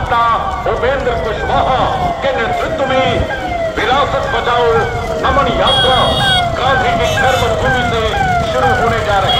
महात्मा उपेंद्र कुशवाहा के नेतृत्व में विरासत बचाओ नमन यात्रा गांधी की कर्मभूमि से शुरू होने जा रही